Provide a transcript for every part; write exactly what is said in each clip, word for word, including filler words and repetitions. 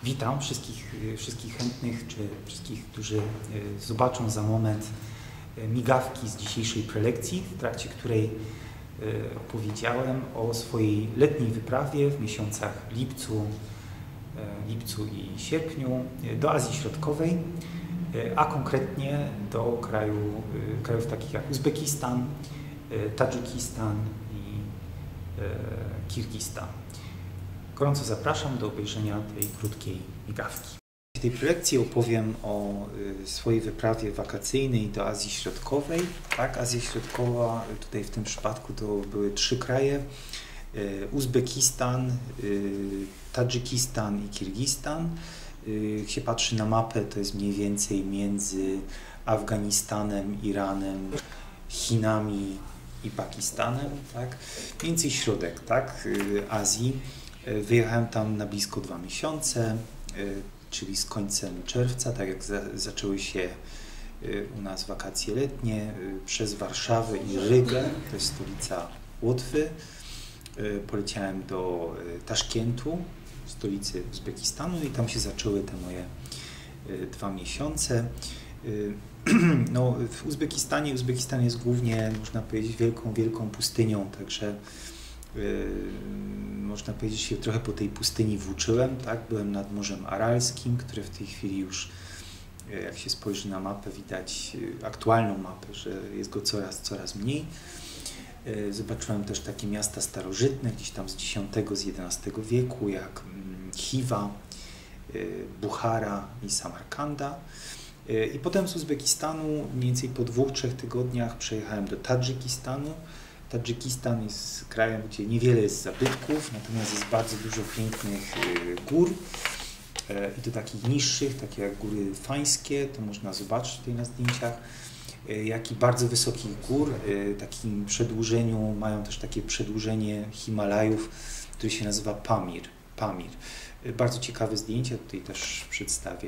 Witam wszystkich, wszystkich chętnych, czy wszystkich, którzy zobaczą za moment migawki z dzisiejszej prelekcji, w trakcie której opowiedziałem o swojej letniej wyprawie w miesiącach lipcu, lipcu i sierpniu do Azji Środkowej, a konkretnie do kraju, krajów takich jak Uzbekistan, Tadżykistan i Kirgistan. Gorąco zapraszam do obejrzenia tej krótkiej migawki. W tej prelekcji opowiem o swojej wyprawie wakacyjnej do Azji Środkowej. Tak, Azja Środkowa, tutaj w tym przypadku to były trzy kraje: Uzbekistan, Tadżykistan i Kirgistan. Jak się patrzy na mapę, to jest mniej więcej między Afganistanem, Iranem, Chinami i Pakistanem, tak? Mniej więcej środek, tak, Azji. Wyjechałem tam na blisko dwa miesiące, czyli z końcem czerwca, tak jak za, zaczęły się u nas wakacje letnie, przez Warszawę i Rygę, to jest stolica Łotwy. Poleciałem do Taszkentu, stolicy Uzbekistanu, i tam się zaczęły te moje dwa miesiące. No, w Uzbekistanie, Uzbekistan jest głównie, można powiedzieć, wielką, wielką pustynią, także yy, można powiedzieć, się trochę po tej pustyni włóczyłem, tak? Byłem nad Morzem Aralskim, które w tej chwili już, jak się spojrzy na mapę, widać aktualną mapę, że jest go coraz, coraz mniej. Yy, zobaczyłem też takie miasta starożytne, gdzieś tam z dziesiątego, z jedenastego wieku, jak Chiwa, yy, Buchara i Samarkanda. I potem z Uzbekistanu, mniej więcej po dwóch, trzech tygodniach, przejechałem do Tadżykistanu. Tadżykistan jest krajem, gdzie niewiele jest zabytków, natomiast jest bardzo dużo pięknych gór, i to takich niższych, takie jak góry fańskie, to można zobaczyć tutaj na zdjęciach, jak i bardzo wysokich gór. W takim przedłużeniu, mają też takie przedłużenie Himalajów, które się nazywa Pamir. Pamir. Bardzo ciekawe zdjęcia tutaj też przedstawię.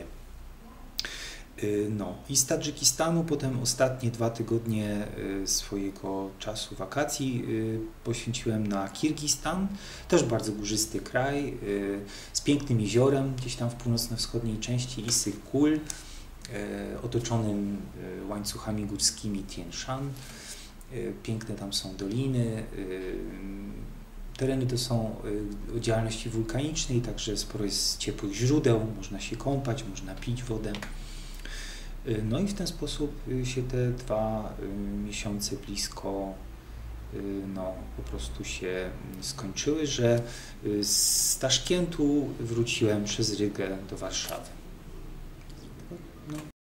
No i z Tadżykistanu potem ostatnie dwa tygodnie swojego czasu wakacji poświęciłem na Kirgistan, też bardzo górzysty kraj, z pięknym jeziorem gdzieś tam w północno-wschodniej części Issyk-Kul, otoczonym łańcuchami górskimi Tien Shan. Piękne tam są doliny. Tereny to są o działalności wulkanicznej, także sporo jest ciepłych źródeł, można się kąpać, można pić wodę. No i w ten sposób się te dwa miesiące blisko no, po prostu się skończyły, że z Taszkentu wróciłem przez Rygę do Warszawy. No.